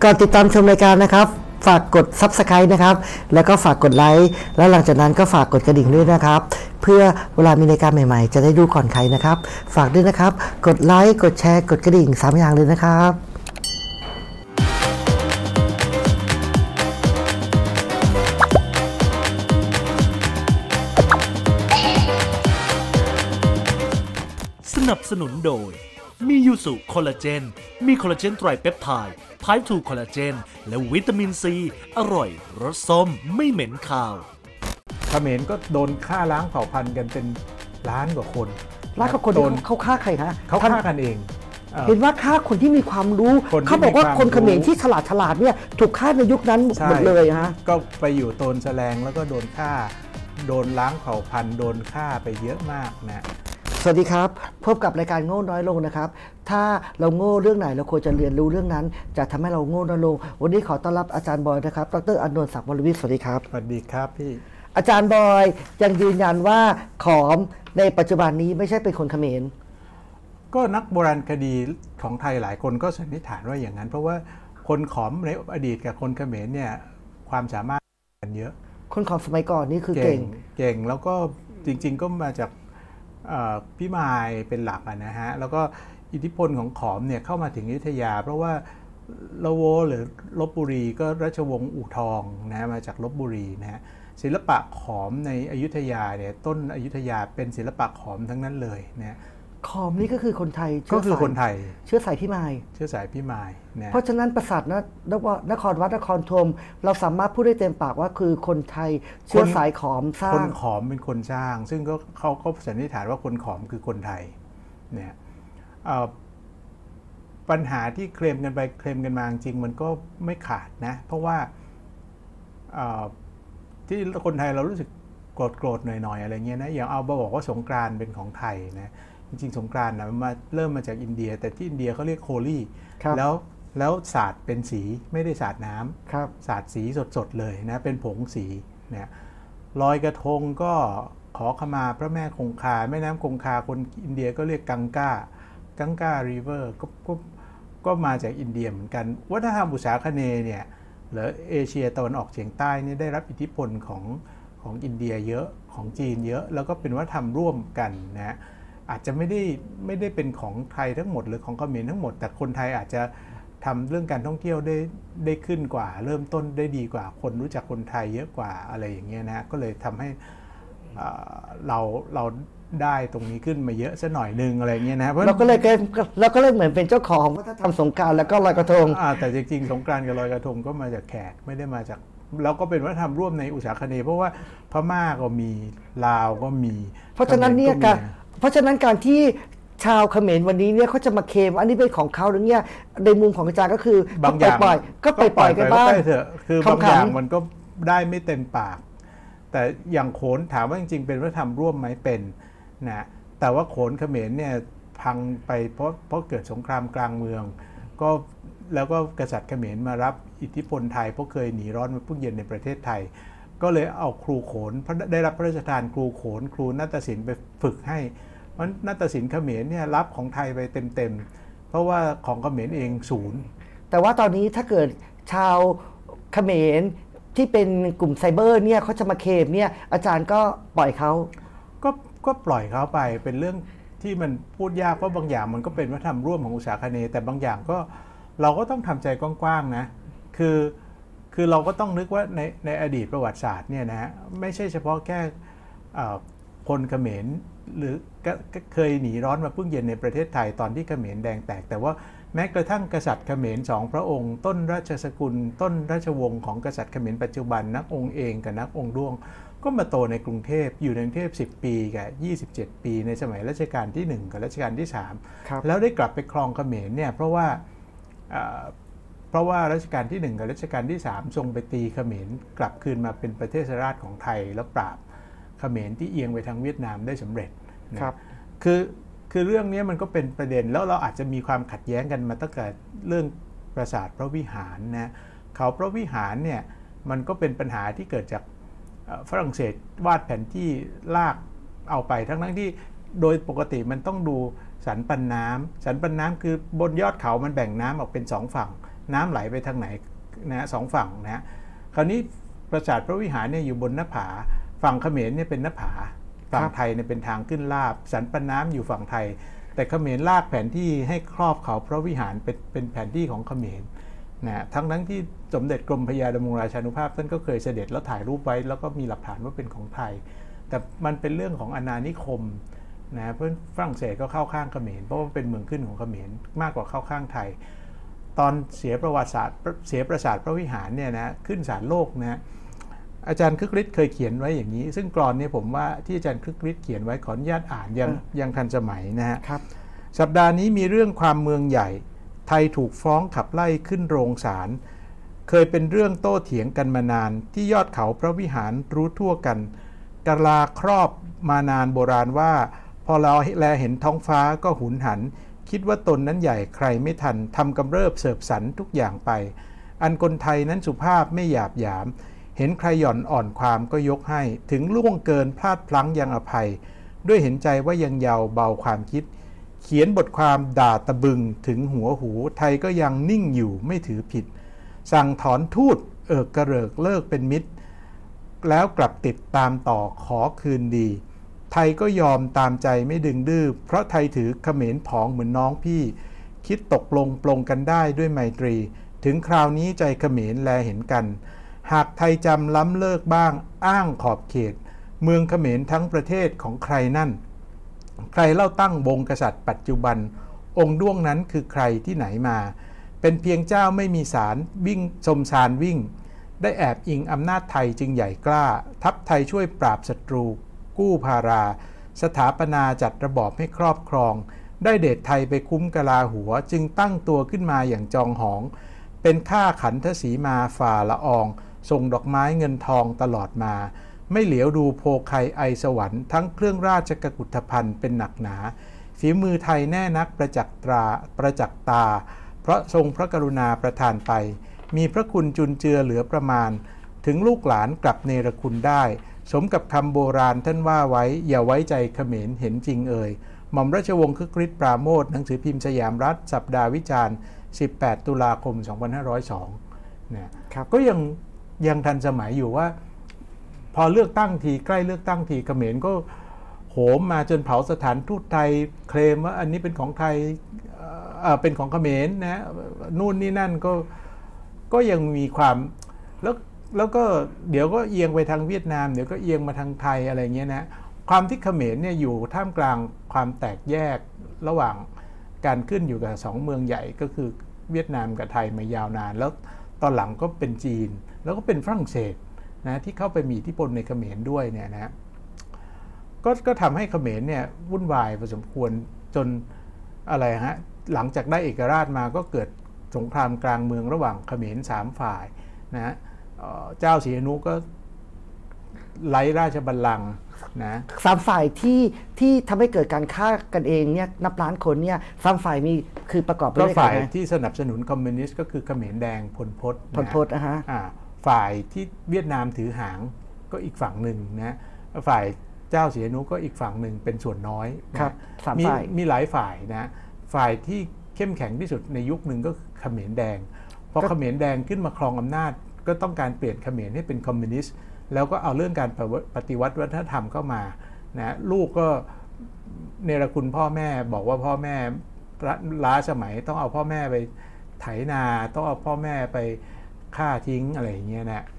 ก่อนติดตามชมรายการนะครับฝากกด Subscribe นะครับแล้วก็ฝากกดไลค์แล้วหลังจากนั้นก็ฝากกดกระดิ่งด้วยนะครับเพื่อเวลามีรายการใหม่ๆจะได้ดูก่อนใครนะครับฝากด้วยนะครับกดไลค์กดแชร์กดกระดิ่ง3อย่างเลยนะครับสนับสนุนโดยมียูสุคอลลาเจนมีคอลลาเจนไตรเปปไทด์ไพร์ทูคอลลาเจนและวิตามินซีอร่อยรสส้มไม่เหม็นคาวเขมรก็โดนฆ่าล้างเผ่าพันธุ์กันเป็นล้านกว่าคนล้านกว่าคนเขาฆ่าใครคะเขาฆ่ากันเองเห็นว่าฆ่าคนที่มีความรู้เขาบอกว่าคนเขมรที่ฉลาดเนี่ยถูกฆ่าในยุคนั้นหมดเลยฮะก็ไปอยู่โตนแสลงแล้วก็โดนฆ่าโดนล้างเผ่าพันธุ์โดนฆ่าไปเยอะมากนะสวัสดีครับพบกับรายการโง่น้อยลงนะครับถ้าเราโง่เรื่องไหนเราควรจะเรียนรู้เรื่องนั้นจะทำให้เราโง่น้อยลงวันนี้ขอต้อนรับอาจารย์บอยนะครับดร.อานนท์ศักดิ์วรวิทย์สวัสดีครับสวัสดีครับพี่อาจารย์บอยยังยืนยันว่าขอมในปัจจุบันนี้ไม่ใช่เป็นคนเขมรก็นักโบราณคดีของไทยหลายคนก็สันนิษฐานว่าอย่างนั้นเพราะว่าคนขอมในอดีตกับคนเขมรเนี่ยความสามารถกันเยอะคนขอมสมัยก่อนนี่คือเก่งแล้วก็จริงๆก็มาจากพี่มายเป็นหลักนะฮะแล้วก็อิทธิพลของขอมเนี่ยเข้ามาถึงอยุธยาเพราะว่าละโวหรือลพบุรีก็ราชวงศ์อู่ทองนะมาจากลพบุรีนะฮะศิลปะขอมในอยุธยาเนี่ยต้นอยุธยาเป็นศิลปะขอมทั้งนั้นเลยนะขอมนี่ก็คือคนไทยก็คือคนไทยเชื้อสายพี่มายนะเพราะฉะนั้นปราสาทนครวัดนครธมเราสามารถพูดได้เต็มปากว่าคือคนไทยเชื้อสายขอมสร้างคนขอมเป็นคนสร้างซึ่งเขาก็สันนิษฐานว่าคนขอมคือคนไทยเนี่ยปัญหาที่เคลมกันไปเคลมกันมาจริงมันก็ไม่ขาดนะเพราะว่าที่คนไทยเรารู้สึกโกรธหน่อยๆอะไรเงี้ยนะอย่างเอาบอกว่าสงกรานต์เป็นของไทยนะจริงๆสงกรานต์นะมันเริ่มมาจากอินเดียแต่ที่อินเดียเขาเรียกโฮลี่แล้วสาดเป็นสีไม่ได้สาดน้ำสาดสีสดๆเลยนะเป็นผงสีเนี่ยลอยกระทงก็ขอขมาพระแม่คงคาแม่น้ำคงคาคนอินเดียก็เรียกกังการิเวอร์ก็มาจากอินเดียเหมือนกันวัฒนธรรมอุษาคเนย์เนี่ยหรือเอเชียตะวันออกเฉียงใต้นี่ได้รับอิทธิพลของอินเดียเยอะของจีนเยอะแล้วก็เป็นวัฒนธรรมร่วมกันนะอาจจะไม่ได้เป็นของไทยทั้งหมดหรือของเขมรทั้งหมดแต่คนไทยอาจจะทำเรื่องการท่องเที่ยวได้ขึ้นกว่าเริ่มต้นได้ดีกว่าคนรู้จักคนไทยเยอะกว่าอะไรอย่างเงี้ยนะก็เลยทำให้เราได้ตรงนี้ขึ้นมาเยอะซะหน่อยนึงอะไรเงี้ยนะเราก็เลยเหมือนเป็นเจ้าของวัฒนธรรมสงกรานต์แล้วก็ลอยกระทงแต่จริงๆสงกรานต์กับลอยกระทงก็มาจากแขกไม่ได้มาจากแล้วก็เป็นวัฒนธรรมร่วมในอุษาคเนย์เพราะว่าพม่าก็มีลาวก็มีเพราะฉะนั้นการที่ชาวเขมรวันนี้เนี่ยเขาจะมาเคลมอันนี้เป็นของเขาหรือเนี่ยในมุมของอาจารย์ก็คือบางอย่างก็ปล่อยกันบ้างคือบางอย่างมันก็ได้ไม่เต็มปากแต่อย่างโขนถามว่าจริงๆเป็นวัฒนธรรมร่วมไหมเป็นนะแต่ว่าโขนเขมรเนี่ยพังไปเพราะเกิดสงครามกลางเมืองก็แล้วก็กษัตริย์เขมรมารับอิทธิพลไทยเพราะเคยหนีร้อนมาพุ่งเย็นในประเทศไทยก็เลยเอาครูโขนได้รับพระราชทานครูโขนครูนาฏศิลป์ไปฝึกให้เพราะนาฏศิลป์เขมรเนี่ยรับของไทยไปเต็มๆเพราะว่าของเขมรเองศูนย์แต่ว่าตอนนี้ถ้าเกิดชาวเขมรที่เป็นกลุ่มไซเบอร์เนี่ยเขาจะมาเคลมเนี่ยอาจารย์ก็ปล่อยเขาก็ปล่อยเขาไปเป็นเรื่องที่มันพูดยากเพราะบางอย่างมันก็เป็นวัฒนธรรมร่วมของอุษาคเนย์แต่บางอย่างก็เราก็ต้องทำใจกว้างๆนะคือเราก็ต้องนึกว่าในอดีตประวัติศาสตร์เนี่ยนะไม่ใช่เฉพาะแค่คนเขมรหรือเคยหนีร้อนมาพึ่งเย็นในประเทศไทยตอนที่เขมรแดงแตกแต่ว่าแม้กระทั่งกษัตริย์เขมรสองพระองค์ต้นราชสกุลต้นราชวงศ์ของกษัตริย์เขมรปัจจุบันนักองค์เองกับนักองค์ด้วงก็มาโตในกรุงเทพอยู่ในกรุงเทพ10 ปีกับ27 ปีในสมัยรัชกาลที่1กับรัชกาลที่3แล้วได้กลับไปครองเขมรเนี่ยเพราะว่ารัชกาลที่1กับรัชกาลที่3ทรงไปตีเขมรกลับคืนมาเป็นประเทศราชของไทยแล้วปราบเขมรที่เอียงไปทางเวียดนามได้สำเร็จครับคือเรื่องนี้มันก็เป็นประเด็นแล้วเราอาจจะมีความขัดแย้งกันมาตั้งแต่เรื่องปราสาทพระวิหารนะเขาพระวิหารเนี่ยมันก็เป็นปัญหาที่เกิดจากฝรั่งเศสวาดแผนที่ลากเอาไปทั้งที่โดยปกติมันต้องดูสันปันน้ำคือบนยอดเขามันแบ่งน้ำออกเป็น2ฝั่งน้ำไหลไปทางไหนนะสองฝั่งนะคราวนี้ปราสาทพระวิหารเนี่ยอยู่บนหน้าผาฝั่งเขมรเนี่ยเป็นหน้าผาฝั่งไทยเนี่ยเป็นทางขึ้นลาบสันปันน้ำอยู่ฝั่งไทยแต่เขมรลากแผนที่ให้ครอบเขาพระวิหารเป็นแผนที่ของเขมรนะทั้งที่สมเด็จกรมพระยาดำรงราชานุภาพท่านก็เคยเสด็จแล้วถ่ายรูปไว้แล้วก็มีหลักฐานว่าเป็นของไทยแต่มันเป็นเรื่องของอาณานิคมนะเพื่อนฝรั่งเศสก็เข้าข้างเขมรเพราะว่าเป็นเมืองขึ้นของเขมรมากกว่าเข้าข้างไทยตอนเสียประวัติศาสตร์เสียปราสาทพระวิหารเนี่ยนะขึ้นศาลโลกนะอาจารย์คึกฤทธิ์เคยเขียนไว้อย่างนี้ซึ่งกลอนเนี่ยผมว่าที่อาจารย์คึกฤทธิ์เขียนไว้ขออนุญาตอ่านยังทันสมัยนะฮะสัปดาห์นี้มีเรื่องความเมืองใหญ่ไทยถูกฟ้องขับไล่ขึ้นโรงศาลเคยเป็นเรื่องโต้เถียงกันมานานที่ยอดเขาพระวิหารรู้ทั่วกันกะลาครอบมานานโบราณว่าพอเราแลเห็นท้องฟ้าก็หุนหันคิดว่าตนนั้นใหญ่ใครไม่ทันทำกำเริบเสบสรรทุกอย่างไปอันคนไทยนั้นสุภาพไม่หยาบหยามเห็นใครหย่อนอ่อนความก็ยกให้ถึงล่วงเกินพลาดพลั้งยังอภัยด้วยเห็นใจว่ายังเยาว์เบาความคิดเขียนบทความด่าตะบึงถึงหัวหูไทยก็ยังนิ่งอยู่ไม่ถือผิดสั่งถอนทูตกระเริกเลิกเป็นมิตรแล้วกลับติดตามต่อขอคืนดีไทยก็ยอมตามใจไม่ดึงดื้อเพราะไทยถือเขมรผองเหมือนน้องพี่คิดตกลงปลงกันได้ด้วยไมตรีถึงคราวนี้ใจเขมรแลเห็นกันหากไทยจำล้ำเลิกบ้างอ้างขอบเขตเมืองเขมรทั้งประเทศของใครนั่นใครเล่าตั้งวงกษัตริย์ปัจจุบันองค์ด้วงนั้นคือใครที่ไหนมาเป็นเพียงเจ้าไม่มีศาลวิ่งชมศาลวิ่งได้แอบอิงอำนาจไทยจึงใหญ่กล้าทัพไทยช่วยปราบศัตรูกู้พาราสถาปนาจัดระบอบให้ครอบครองได้เดชไทยไปคุ้มกะลาหัวจึงตั้งตัวขึ้นมาอย่างจองหองเป็นข้าขันทศีมาฝ่าละอองส่งดอกไม้เงินทองตลอดมาไม่เหลียวดูโพไคไอสวรรค์ทั้งเครื่องราชกุฏภัณฑ์เป็นหนักหนาฝีมือไทยแน่นักประจักษ์ตาเพราะทรงพระกรุณาประทานไปมีพระคุณจุนเจือเหลือประมาณถึงลูกหลานกลับเนรคุณได้สมกับคำโบราณท่านว่าไว้อย่าไว้ใจเขมรเห็นจริงเอ่ยหม่อมราชวงศ์คึกฤทธิ์ปราโมทย์หนังสือพิมพ์สยามรัฐสัปดาห์วิจารณ์18 ตุลาคม 2502เนี่ยก็ยังทันสมัยอยู่ว่าพอเลือกตั้งทีใกล้เลือกตั้งทีเขมรก็โหมมาจนเผาสถานทูตไทยเคลมว่าอันนี้เป็นของไทยเป็นของเขมรนะนู่นนี่นั่นก็ยังมีความแล้วก็เดี๋ยวก็เอียงไปทางเวียดนามเดี๋ยวก็เอียงมาทางไทยอะไรเงี้ยนะความที่เขมรเนี่ยอยู่ท่ามกลางความแตกแยกระหว่างการขึ้นอยู่กับ2เมืองใหญ่ก็คือเวียดนามกับไทยมายาวนานแล้วตอนหลังก็เป็นจีนแล้วก็เป็นฝรั่งเศสนะที่เข้าไปมีอิทธิพลในเขมรด้วยเนี่ยนะก็ทำให้เขมรเนี่ยวุ่นวายพอสมควรจนอะไรฮะหลังจากได้เอกราชมาก็เกิดสงครามกลางเมืองระหว่างเขมร3ฝ่ายนะเจ้าศรีอนุก็ไล่ราชบัลลังก์นะ 3ฝ่ายที่ทำให้เกิดการฆ่ากันเองเนี่ยนับล้านคนเนี่ย3ฝ่ายมีคือประกอบด้วยก็ฝ่ายที่สนับสนุนคอมมิวนิสต์ก็คือเขมรแดงพลพตนะฮะฝ่ายที่เวียดนามถือหางก็อีกฝั่งหนึ่งนะฝ่ายเจ้าศรีอนุก็อีกฝั่งหนึ่งเป็นส่วนน้อยครับมีหลายฝ่ายนะฝ่ายที่เข้มแข็งที่สุดในยุคหนึ่งก็เขมรแดงพอเขมรแดงขึ้นมาครองอำนาจก็ต้องการเปลี่ยนเขมรให้เป็นคอมมิวนิสต์แล้วก็เอาเรื่องการปฏิวัติวัฒนธรรมเข้ามานะลูกก็เนรคุณพ่อแม่บอกว่าพ่อแม่ล้าสมัยต้องเอาพ่อแม่ไปไถนาต้องเอาพ่อแม่ไปฆ่าทิ้งอะไรอย่างเงี้ยนะ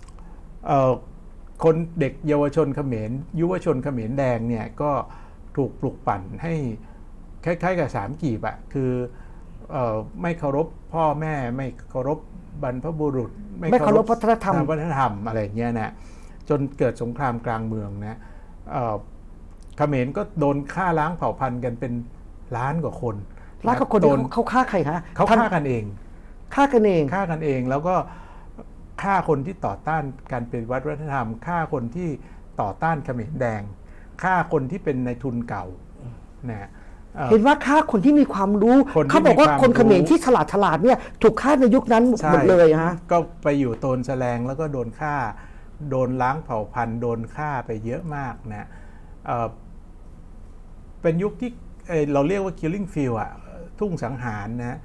คนเด็กเยาวชนเขมรยุวชนเขมรแดงเนี่ยก็ถูกปลุกปั่นให้คล้ายๆกับ3กีบอะคือไม่เคารพพ่อแม่ไม่เคารพบรรพบุรุษไม่เคารพวัฒนธรรมอะไรอย่างเงี้ยนะจนเกิดสงครามกลางเมืองนะเขมรก็โดนฆ่าล้างเผ่าพันธุ์กันเป็นล้านกว่าคนเขาฆ่าใครฮะเขาฆ่ากันเองแล้วก็ฆ่าคนที่ต่อต้านการปฏิวัติวัฒนธรรมฆ่าคนที่ต่อต้านเขมรแดงฆ่าคนที่เป็นนายทุนเก่านะเห็นว่าฆ่าคนที่มีความรู้เขาบอกว่าคนเขมรที่ฉลาดเนี่ยถูกฆ่าในยุคนั้นหมดเลยฮะก็ไปอยู่โตนแสลงแล้วก็โดนฆ่าโดนล้างเผ่าพันธุ์โดนฆ่าไปเยอะมากนะเป็นยุคที่เราเรียกว่า killing field อะทุ่งสังหารนะ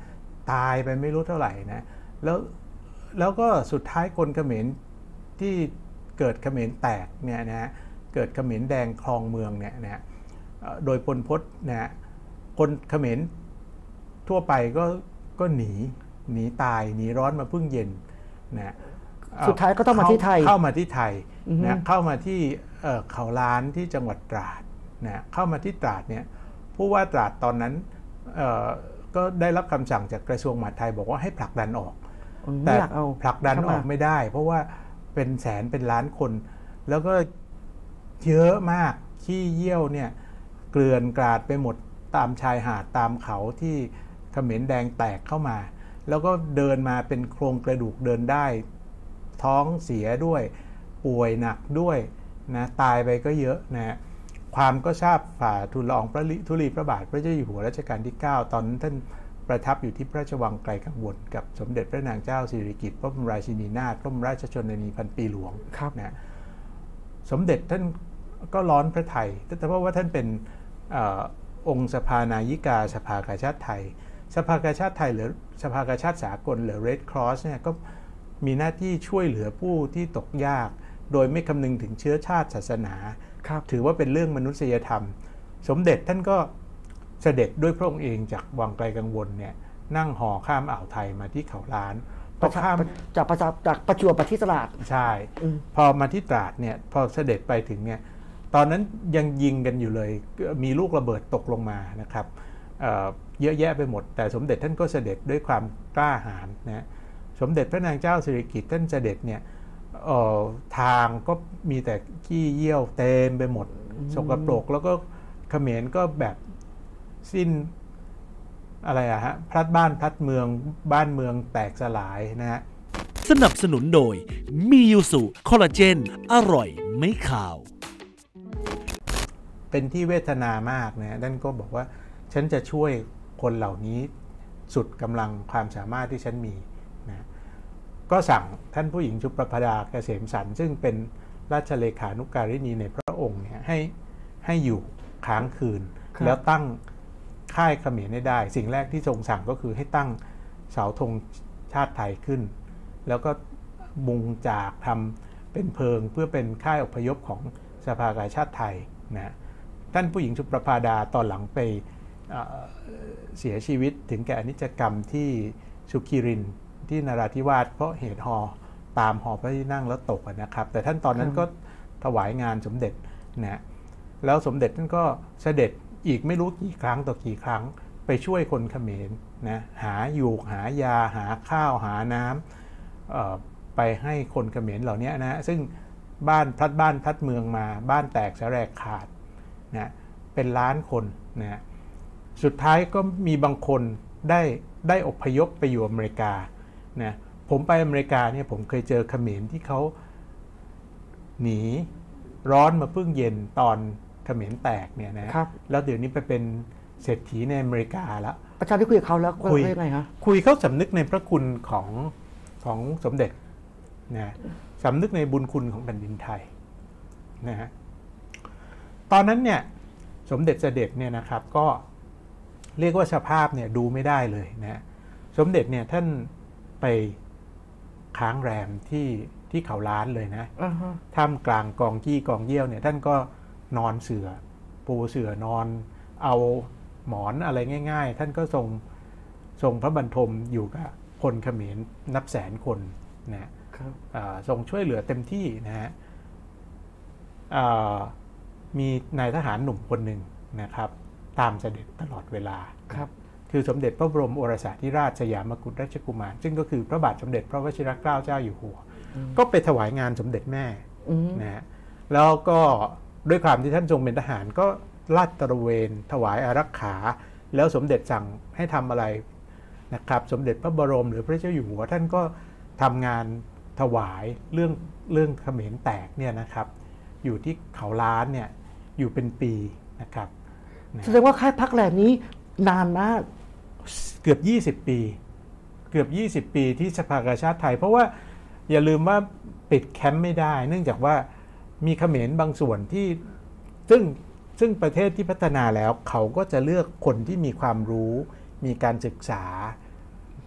ตายไปไม่รู้เท่าไหร่นะแล้วก็สุดท้ายคนเขมรที่เกิดเขมรแตกเนี่ยนะเกิดเขมรแดงครองเมืองเนี่ยนะโดยพลพศนะคนเขมรทั่วไปก็หนีตายหนีร้อนมาพึ่งเย็นนะสุดท้ายก็ต้องมาที่ไทยเข้ามาที่ไทยนะเข้ามาที่เขาล้านที่จังหวัดตราดนะเข้ามาที่ตราดเนี่ยผู้ว่าตราดตอนนั้นก็ได้รับคำสั่งจากกระทรวงมหาดไทยบอกว่าให้ผลักดันออกแต่ผลักดันออกไม่ได้เพราะว่าเป็นแสนเป็นล้านคนแล้วก็เยอะมากขี้เยี่ยวเนี่ยเกลื่อนกราดไปหมดตามชายหาดตามเขาที่เขมรแดงแตกเข้ามาแล้วก็เดินมาเป็นโครงกระดูกเดินได้ท้องเสียด้วยป่วยหนักด้วยนะตายไปก็เยอะนะความก็ทราบฝ่าทูลละอองธุลีพระบาทพระเจ้าอยู่หัวรัชกาลที่9ตอนนั้นท่านประทับอยู่ที่พระราชวังไกลกังวลกับสมเด็จพระนางเจ้าสิริกิติ์พระบรมราชินีนาถพระบรมราชชนนีพันปีหลวงนะสมเด็จท่านก็ร้อนพระทัยแต่เพราะว่าท่านเป็นองค์สภานายิกาสภากาชาดไทยสภากาชาดไทยหรือสภากาชาดสากลหรือ Red Cross เนี่ยก็มีหน้าที่ช่วยเหลือผู้ที่ตกยากโดยไม่คำนึงถึงเชื้อชาติศาสนาถือว่าเป็นเรื่องมนุษยธรรมสมเด็จท่านก็เสด็จด้วยพระองค์เองจากวังไกลกังวลเนี่ยนั่งห่อข้ามอ่าวไทยมาที่เขาล้านจากประจวบไปที่ตราดใช่พอมาที่ตราดเนี่ยพอเสด็จไปถึงเนี่ยตอนนั้นยังยิงกันอยู่เลยมีลูกระเบิดตกลงมานะครับเยอะแยะไปหมดแต่สมเด็จท่านก็เสด็จด้วยความกล้าหาญนะสมเด็จพระนางเจ้าสิริกิติ์ท่านเสด็จเนี่ยทางก็มีแต่ขี้เยี่ยวเต็มไปหมดสกปรกแล้วก็เขมรก็แบบสิ้นอะไรอะฮะพลัดบ้านพลัดเมืองบ้านเมืองแตกสลายนะฮะสนับสนุนโดยมียูสุคอลลาเจนอร่อยไม่ขาวเป็นที่เวทนามากนะท่านก็บอกว่าฉันจะช่วยคนเหล่านี้สุดกำลังความสามารถที่ฉันมีนะก็สั่งท่านผู้หญิงชุปประภดาเกษมสันต์ซึ่งเป็นราชเลขานุการิณีในพระองค์เนี่ยให้อยู่ค้างคืนแล้วตั้งค่ายเขมรให้ได้สิ่งแรกที่ทรงสั่งก็คือให้ตั้งเสาธงชาติไทยขึ้นแล้วก็มุงจากทำเป็นเพิงเพื่อเป็นค่ายอพยพของสภากาชาติไทยนะท่านผู้หญิงชุปประภาดาตอนหลังไปเสียชีวิตถึงแก่อนิจกรรมที่สุขีรินที่นราธิวาสเพราะเหตุหอตามหอพระที่นั่งแล้วตกนะครับแต่ท่านตอนนั้นก็ถวายงานสมเด็จนะแล้วสมเด็จท่านก็เสด็จอีกไม่รู้กี่ครั้งต่อกี่ครั้งไปช่วยคนเขมรนะหาอยู่หายาหาข้าวหาน้ำไปให้คนเขมรเหล่านี้นะซึ่งบ้านพลัดเมืองมาบ้านแตกสลายขาดนะเป็นล้านคนนะสุดท้ายก็มีบางคนได้อพยพไปอยู่อเมริกานะผมไปอเมริกาเนี่ยผมเคยเจอเขมรที่เขาหนีร้อนมาพึ่งเย็นตอนเขมรแตกเนี่ยนะแล้วเดี๋ยวนี้ไปเป็นเศรษฐีในอเมริกาแล้วอาจารย์ได้คุยกับเขาแล้วคุยยังไงคะคุยเขาสำนึกในพระคุณของสมเด็จนะสำนึกในบุญคุณของแผ่นดินไทยนะฮะตอนนั้นเนี่ยสมเด็จเสด็จเนี่ยนะครับก็เรียกว่าสภาพเนี่ยดูไม่ได้เลยนะสมเด็จเนี่ยท่านไปค้างแรมที่เขาล้านเลยนะท่ามกลางกองขี้กองเยี่ยวเนี่ยท่านก็นอนเสื่อปูเสื่อนอนเอาหมอนอะไรง่ายๆท่านก็ทรงพระบรรทมอยู่กับคนเขมรนับแสนคนนะทรงช่วยเหลือเต็มที่นะฮะมีนายทหารหนุ่มคนหนึ่งนะครับตามเสด็จตลอดเวลาคือสมเด็จพระบรมโอรสาธิราชสยามกุฎราชกุมารซึ่งก็คือพระบาทสมเด็จพระวชิรเกล้าเจ้าอยู่หัวก็ไปถวายงานสมเด็จแม่นะฮะแล้วก็ด้วยความที่ท่านทรงเป็นทหารก็ลาดตระเวนถวายอารักขาแล้วสมเด็จสั่งให้ทำอะไรนะครับสมเด็จพระบรมหรือพระเจ้าอยู่หัวท่านก็ทำงานถวายเรื่องเขมรแตกเนี่ยนะครับอยู่ที่เขาล้านเนี่ยอยู่เป็นปีนะครับแสดงว่าค่ายพักแรมนี้นานมากเกือบ20 ปีเกือบ20 ปีที่สภากาชาดไทยเพราะว่าอย่าลืมว่าปิดแคมป์ไม่ได้เนื่องจากว่ามีเขมรบางส่วนที่ซึ่งประเทศที่พัฒนาแล้วเขาก็จะเลือกคนที่มีความรู้มีการศึกษา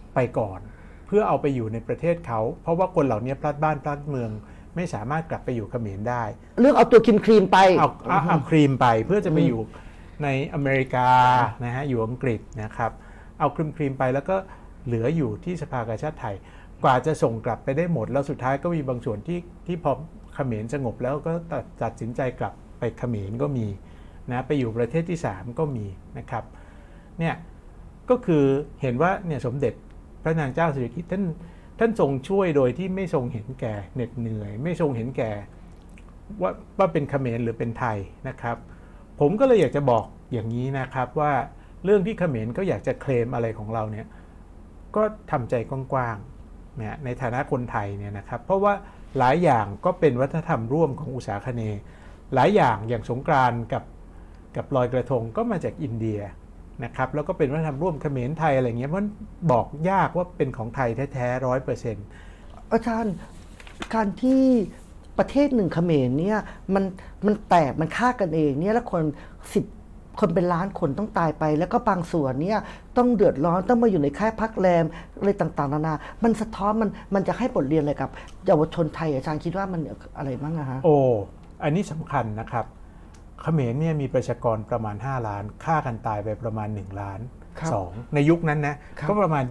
ไปก่อนเพื่อเอาไปอยู่ในประเทศเขาเพราะว่าคนเหล่านี้พลัดบ้านพลัดเมืองไม่สามารถกลับไปอยู่เขมรได้เรื่องเอาตัวครีมไปเอาครีมไปเพื่อจะไปอยู่ในอเมริกานะฮะอยู่อังกฤษนะครับเอาครีมไปแล้วก็เหลืออยู่ที่สภากาชาติไทยกว่าจะส่งกลับไปได้หมดแล้วสุดท้ายก็มีบางส่วนที่พอเขมรสงบแล้วก็ตัดสินใจกลับไปเขมรก็มีนะไปอยู่ประเทศที่3ก็มีนะครับเนี่ยก็คือเห็นว่าเนี่ยสมเด็จพระนางเจ้าสิริกิติ์ท่านทรงช่วยโดยที่ไม่ทรงเห็นแก่เหน็ดเหนื่อยไม่ทรงเห็นแก่ว่าเป็นเขมรหรือเป็นไทยนะครับผมก็เลยอยากจะบอกอย่างนี้นะครับว่าเรื่องที่เขมรก็อยากจะเคลมอะไรของเราเนี่ยก็ทำใจกว้างๆเนี่ยในฐานะคนไทยเนี่ยนะครับเพราะว่าหลายอย่างก็เป็นวัฒนธรรมร่วมของอุษาคเนย์หลายอย่างอย่างสงกรานต์กับลอยกระทงก็มาจากอินเดียนะครับแล้วก็เป็นวัฒนธรรมร่วมเขมรไทยอะไรเงี้ยมันบอกยากว่าเป็นของไทยแท้ๆ100% อาจารย์การที่ประเทศหนึ่งเขมรเนี่ยมันแตกมันฆ่ากันเองเนี่ยแล้วคนเป็นล้านคนต้องตายไปแล้วก็บางส่วนเนี่ยต้องเดือดร้อนต้องมาอยู่ในค่ายพักแรมอะไรต่างๆนานามันสะท้อนมันจะให้บทเรียนอะไรกับเยาวชนไทยอาจารย์คิดว่ามันอะไรบ้างอะฮะอันนี้สำคัญนะครับเขมรเนี่ยมีประชากรประมาณ5ล้านฆ่ากันตายไปประมาณ1ล้าน2ในยุคนั้นนะก็ประมาณ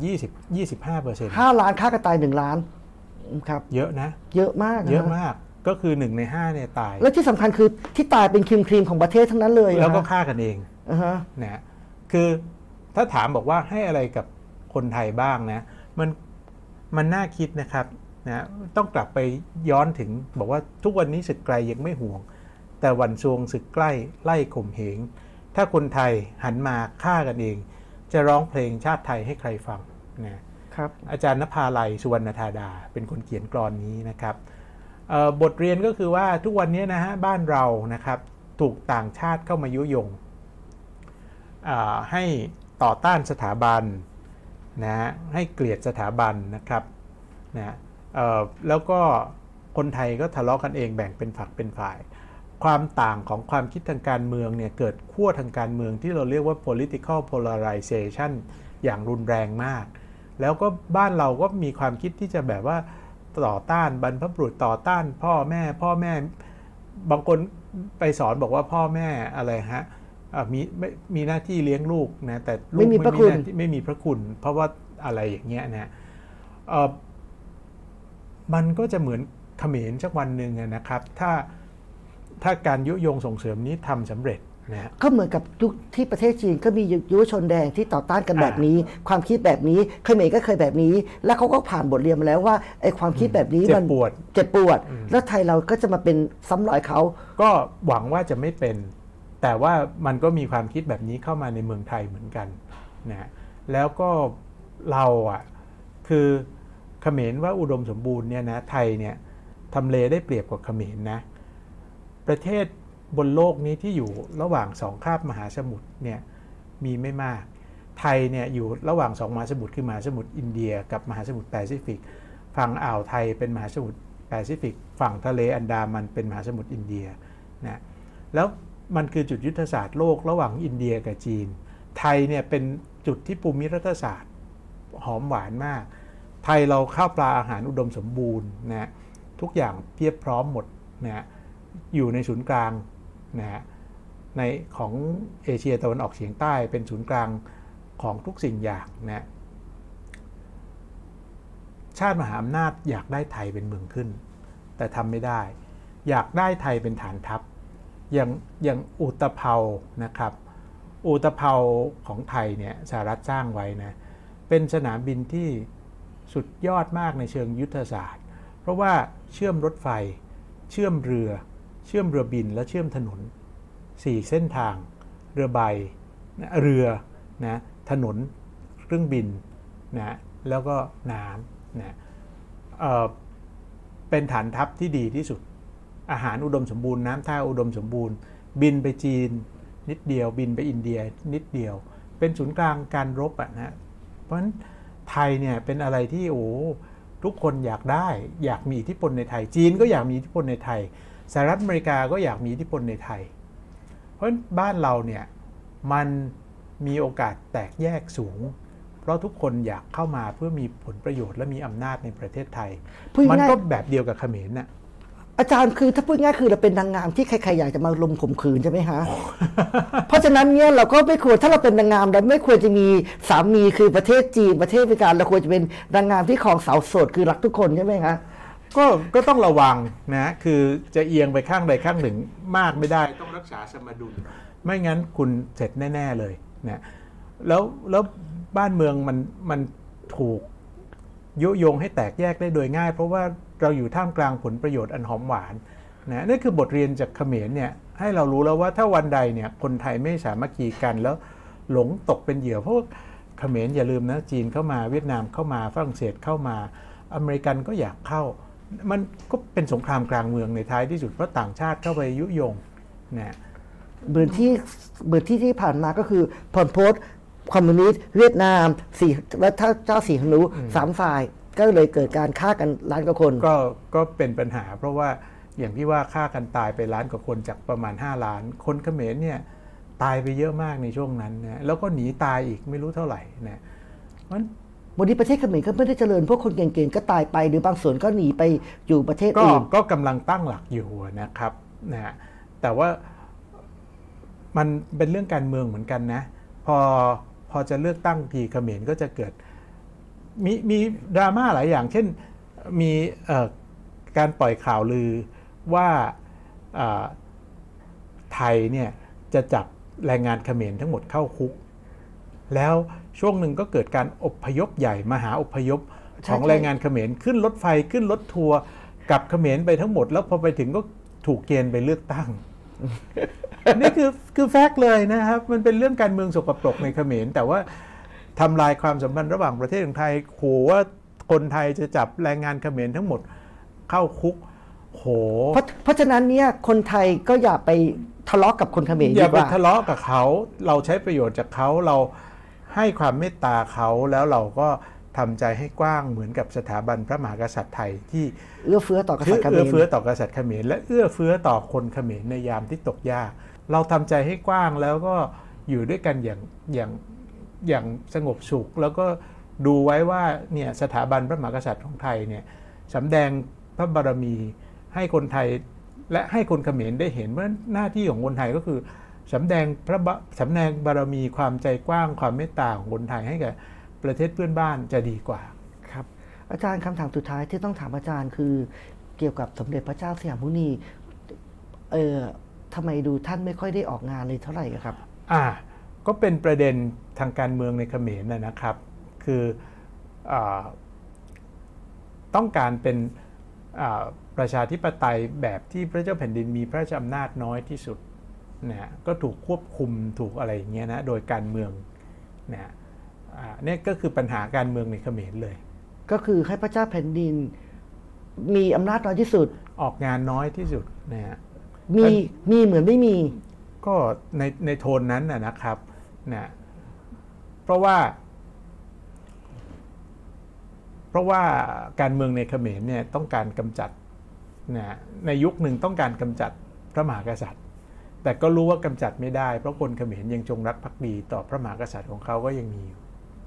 25% 5 ล้านฆ่ากันตาย1ล้านครับเยอะนะเยอะมากเยอะมากก็คือ1ใน5เนี่ยตายแล้วที่สำคัญคือที่ตายเป็นครีมของประเทศทั้งนั้นเลยแล้วก็ฆ่ากันเองนะคือถ้าถามบอกว่าให้อะไรกับคนไทยบ้างนะมันน่าคิดนะครับนะต้องกลับไปย้อนถึงบอกว่าทุกวันนี้ศึกไกลยังไม่ห่วงแต่วันซวงศึกใกล้ไล่ข่มเหงถ้าคนไทยหันมาฆ่ากันเองจะร้องเพลงชาติไทยให้ใครฟังนะครับอาจารย์ณภาลัยสุวรรณธาดาเป็นคนเขียนกลอนนี้นะครับบทเรียนก็คือว่าทุกวันนี้นะฮะบ้านเรานะครับถูกต่างชาติเข้ามายุยงให้ต่อต้านสถาบันนะให้เกลียดสถาบันนะครับนะแล้วก็คนไทยก็ทะเลาะกันเองแบ่งเป็นฝักเป็นฝ่ายความต่างของความคิดทางการเมืองเนี่ยเกิดขั้วทางการเมืองที่เราเรียกว่า political polarization อย่างรุนแรงมากแล้วก็บ้านเราก็มีความคิดที่จะแบบว่าต่อต้านบรรพบุรุษต่อต้านพ่อแม่บางคนไปสอนบอกว่าพ่อแม่อะไรฮะมีหน้าที่เลี้ยงลูกนะแต่ลูกไม่มีพระคุณเพราะว่าอะไรอย่างเงี้ยนะมันก็จะเหมือนเขมรสักวันหนึ่งนะครับถ้าการยุยงส่งเสริมนี้ทำสำเร็จนะก็เหมือนกับยุคที่ประเทศจีนก็มียุวชนแดงที่ต่อต้านกันแบบนี้ความคิดแบบนี้เขมรก็เคยแบบนี้แล้วเขาก็ผ่านบทเรียนมาแล้วว่าไอ้ความคิดแบบนี้มันเจ็บปวดแล้วไทยเราก็จะมาเป็นซ้ำรอยเขาก็หวังว่าจะไม่เป็นแต่ว่ามันก็มีความคิดแบบนี้เข้ามาในเมืองไทยเหมือนกันนะแล้วก็เราคือเขมรว่าอุดมสมบูรณ์เนี่ยนะไทยเนี่ยทำเลได้เปรียบกว่าเขมรนะประเทศบนโลกนี้ที่อยู่ระหว่าง2คาบมหาสมุทรเนี่ยมีไม่มากไทยเนี่ยอยู่ระหว่าง2มหาสมุทรคือมหาสมุทรอินเดียกับมหาสมุทรแปซิฟิกฝั่งอ่าวไทยเป็นมหาสมุทรแปซิฟิกฝั่งทะเลอันดามันเป็นมหาสมุทรอินเดียนะแล้วมันคือจุดยุทธศาสตร์โลกระหว่างอินเดียกับจีนไทยเนี่ยเป็นจุดที่ภูมิรัฐศาสตร์หอมหวานมากไทยเราข้าวปลาอาหารอุดมสมบูรณ์นะทุกอย่างเพียบพร้อมหมดนะอยู่ในศูนย์กลางนะในของเอเชียตะวันออกเฉียงใต้เป็นศูนย์กลางของทุกสิ่งอย่างนะชาติมหาอำนาจอยากได้ไทยเป็นเมืองขึ้นแต่ทำไม่ได้อยากได้ไทยเป็นฐานทัพอย่างอุตภาวนะครับอุตภาวของไทยเนี่ยสหรัฐสร้างไว้นะเป็นสนามบินที่สุดยอดมากในเชิงยุทธศาสตร์เพราะว่าเชื่อมรถไฟเชื่อมเรือบินและเชื่อมถนน4เส้นทางเรือใบเรือนะถนนเครื่องบินนะแล้วก็น้ำนะเป็นฐานทัพที่ดีที่สุดอาหารอุดมสมบูรณ์น้ำท่าอุดมสมบูรณ์บินไปจีนนิดเดียวบินไปอินเดียนิดเดียวเป็นศูนย์กลางการรบนะเพราะฉะนั้นไทยเนี่ยเป็นอะไรที่ทุกคนอยากได้อยากมีอิทธิพลในไทยจีนก็อยากมีอิทธิพลในไทยสหรัฐอเมริกาก็อยากมีอิทธิพลในไทยเพราะฉะนั้นบ้านเราเนี่ยมันมีโอกาสแตกแยกสูงเพราะทุกคนอยากเข้ามาเพื่อมีผลประโยชน์และมีอำนาจในประเทศไทยพูดง่ายมันก็แบบเดียวกับเขมรน่ะอาจารย์คือถ้าพูดง่ายคือเราเป็นนางงามที่ใครๆอยากจะมาลุมข่มขืนใช่ไหมฮะ เพราะฉะนั้นเนี่ยเราก็ไม่ควรถ้าเราเป็นนางงามเราไม่ควรจะมีสามีคือประเทศจีนประเทศอเมริกาเราควรจะเป็นนางงามที่ครองสาวโสดคือรักทุกคนใช่ไหมคะก็ต้องระวังนะคือจะเอียงไปข้างใดข้างหนึ่งมากไม่ได้ต้องรักษาสมดุลไม่งั้นคุณเสร็จแน่ๆเลยนะแล้วบ้านเมืองมันถูกยุยงให้แตกแยกได้โดยง่ายเพราะว่าเราอยู่ท่ามกลางผลประโยชน์อันหอมหวานนะนี่คือบทเรียนจากเขมรเนี่ยให้เรารู้แล้วว่าถ้าวันใดเนี่ยคนไทยไม่สามัคคีกันแล้วหลงตกเป็นเหยื่อเพราะเขมรอย่าลืมนะจีนเข้ามาเวียดนามเข้ามาฝรั่งเศสเข้ามาอเมริกันก็อยากเข้ามันก็เป็นสงครามกลางเมืองในท้ายที่สุดเพราะต่างชาติเข้าไปยุยงนะเหมือนที่ผ่านมาก็คือพลโพสคอมมิวนิสต์เวียดนามและเจ้าสีหนุ3 ฝ่ายก็เลยเกิดการฆ่ากันล้านกว่าคนก็เป็นปัญหาเพราะว่าอย่างที่ว่าฆ่ากันตายไปล้านกว่าคนจากประมาณ5 ล้านคนเขมรเนี่ยตายไปเยอะมากในช่วงนั้นนะแล้วก็หนีตายอีกไม่รู้เท่าไหร่นะวันนี้ประเทศเขมรก็ไม่ได้เจริญพวกคนเก่งๆก็ตายไปหรือบางส่วนก็หนีไปอยู่ประเทศอื่นก็กำลังตั้งหลักอยู่นะครับนะแต่ว่ามันเป็นเรื่องการเมืองเหมือนกันนะพอจะเลือกตั้งทีเขมรก็จะเกิดมีดราม่าหลายอย่างเช่นมีการปล่อยข่าวลือว่าไทยเนี่ยจะจับแรงงานเขมรทั้งหมดเข้าคุกแล้วช่วงหนึ่งก็เกิดการอพยพใหญ่มหาอพยพของแรงงานเขมรขึ้นรถไฟขึ้นรถทัวร์กลับเขมรไปทั้งหมดแล้วพอไปถึงก็ถูกเกณฑ์ไปเลือกตั้ง นี่คือแฟกต์เลยนะครับมันเป็นเรื่องการเมืองสกปรกในเขมรแต่ว่าทำลายความสัมพันธ์ระหว่างประเทศของไทยขู่ว่าคนไทยจะจับแรงงานเขมรทั้งหมดเข้าคุกโหเพราะฉะนั้นเนี่ยคนไทยก็อย่าไปทะเลาะกับคนเขมรอย่าไปทะเลาะกับเขาเราใช้ประโยชน์จากเขาเราให้ความเมตตาเขาแล้วเราก็ทำใจให้กว้างเหมือนกับสถาบันพระมหากษัตริย์ไทยที่เอื้อเฟื้อต่อกษัตริย์เขมรเอื้อเฟื้อต่อกษัตริย์เขมรและเอื้อเฟื้อต่อคนเขมรในยามที่ตกยากเราทำใจให้กว้างแล้วก็อยู่ด้วยกันอย่างสงบสุขแล้วก็ดูไว้ว่าเนี่ยสถาบันพระมหากษัตริย์ของไทยเนี่ยสำแดงพระบารมีให้คนไทยและให้คนเขมรได้เห็นว่าหน้าที่ของคนไทยก็คือสำแดงบารมีความใจกว้างความเมตตาของคนไทยให้กับประเทศเพื่อนบ้านจะดีกว่าครับอาจารย์คำถามสุดท้ายที่ต้องถามอาจารย์คือเกี่ยวกับสมเด็จพระเจ้าสยามมุนีทำไมดูท่านไม่ค่อยได้ออกงานเลยเท่าไหร่ครับก็เป็นประเด็นทางการเมืองในเขมรนะครับคือต้องการเป็นประชาธิปไตยแบบที่พระเจ้าแผ่นดินมีพระราชอำนาจน้อยที่สุดนะก็ถูกควบคุมถูกอะไรอย่างเงี้ยนะโดยการเมืองนะนี่ก็คือปัญหาการเมืองในเขมรเลยก็คือให้พระเจ้าแผ่นดินมีอำนาจน้อยที่สุดออกงานน้อยที่สุดนะฮะมีเหมือนไม่มีก็ในโทนนั้นนะครับนะเพราะว่าการเมืองในเขมรเนี่ยต้องการกำจัดนะในยุคหนึ่งต้องการกำจัดพระมหากษัตริย์แต่ก็รู้ว่ากำจัดไม่ได้เพราะคนเขมรยังจงรักภักดีต่อพระมหากษัตริย์ของเขาก็ยังมีอยู่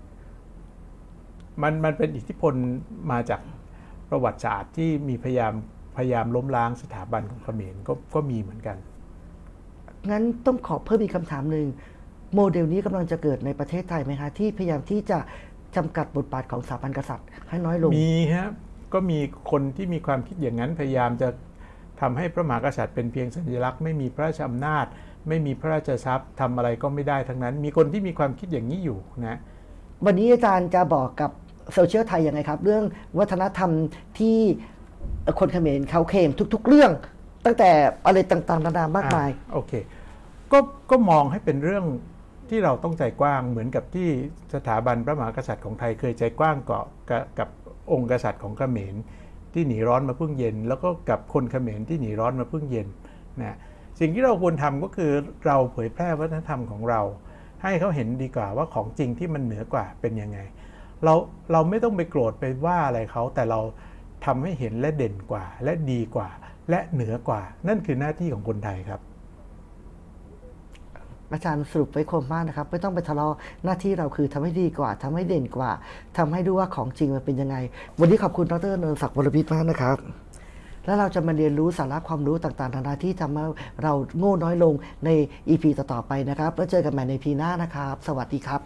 มันเป็นอิทธิพลมาจากประวัติศาสตร์ที่มีพยายามล้มล้างสถาบันของเขมรก็มีเหมือนกันงั้นต้องขอเพิ่มอีกคำถามหนึ่งโมเดลนี้กำลังจะเกิดในประเทศไทยไหมคะที่พยายามที่จะจำกัดบทบาทของสถาบันกษัตริย์ให้น้อยลงมีฮะก็มีคนที่มีความคิดอย่างนั้นพยายามจะทำให้พระมหากษัตริย์เป็นเพียงสัญลักษณ์ไม่มีพระราชอำนาจไม่มีพระราชทรัพย์ทำอะไรก็ไม่ได้ทั้งนั้นมีคนที่มีความคิดอย่างนี้อยู่นะวันนี้อาจารย์จะบอกกับโซเชียลไทยยังไงครับเรื่องวัฒนธรรมที่คนเขมรเขาเคลมทุกๆเรื่องตั้งแต่อะไรต่างๆนานามากมายโอเคก็มองให้เป็นเรื่องที่เราต้องใจกว้างเหมือนกับที่สถาบันพระมหากษัตริย์ของไทยเคยใจกว้างกับองค์กษัตริย์ของเขมรที่หนีร้อนมาพึ่งเย็นแล้วก็กับคนเขมรที่หนีร้อนมาพึ่งเย็นนะสิ่งที่เราควรทำก็คือเราเผยแพร่วัฒนธรรมของเราให้เขาเห็นดีกว่าว่าของจริงที่มันเหนือกว่าเป็นยังไงเราไม่ต้องไปโกรธไปว่าอะไรเขาแต่เราทำให้เห็นและเด่นกว่าและดีกว่าและเหนือกว่านั่นคือหน้าที่ของคนไทยครับอาจารย์สรุปไว้คมมากนะครับไม่ต้องไปทะเลาะหน้าที่เราคือทำให้ดีกว่าทำให้เด่นกว่าทำให้ดูว่าของจริงมันเป็นยังไงวันนี้ขอบคุณดร.นนท์ศักดิ์วรวิทย์มากนะครับแล้วเราจะมาเรียนรู้สาระความรู้ต่างๆนานาที่ทำให้เราโง่น้อยลงใน EP ต่อๆไปนะครับแล้วเจอกันใหม่ใน EP หน้านะครับสวัสดีครับ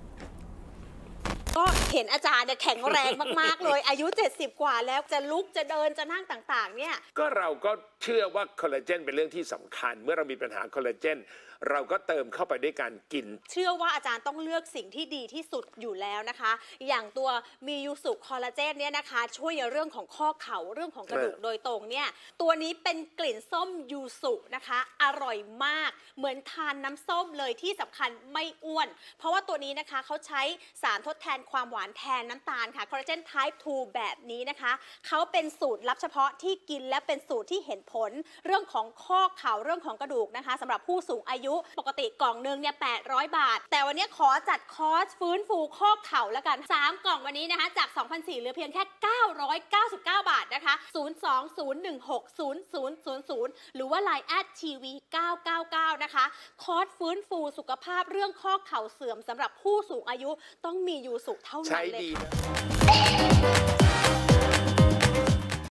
ก็เห็นอาจารย์เนี่ยแข็งแรงมากๆเลยอายุ70กว่าแล้วจะลุกจะเดินจะนั่งต่างๆเนี่ยก็เราก็เชื่อว่าคอลลาเจนเป็นเรื่องที่สำคัญเมื่อเรามีปัญหาคอลลาเจนเราก็เติมเข้าไปด้วยการกินเชื่อว่าอาจารย์ต้องเลือกสิ่งที่ดีที่สุดอยู่แล้วนะคะอย่างตัวมียูสุคอลลาเจนเนี่ยนะคะช่วยในเรื่องของข้อเข่าเรื่องของกระดูกโดยตรงเนี่ยตัวนี้เป็นกลิ่นส้มยูสุนะคะอร่อยมากเหมือนทานน้ำส้มเลยที่สำคัญไม่อ้วนเพราะว่าตัวนี้นะคะเขาใช้สารทดแทนความหวานแทนน้ำตาลค่ะคอลลาเจน Type 2 แบบนี้นะคะเขาเป็นสูตรลับเฉพาะที่กินและเป็นสูตรที่เห็นผลเรื่องของข้อเข่าเรื่องของกระดูกนะคะสำหรับผู้สูงอายุปกติกล่องนึงเนี่ย800 บาทแต่วันนี้ขอจัดคอร์สฟื้นฟูข้อเข่าแล้วกัน3กล่องวันนี้นะคะจาก 2,400 เหลือเพียงแค่999 บาทนะคะ020160000หรือว่า Line @TV999 นะคะคอร์สฟื้นฟูสุขภาพเรื่องข้อเข่าเสื่อมสำหรับผู้สูงอายุต้องมียูสุเท่านั้นเลยใช้ดีนะ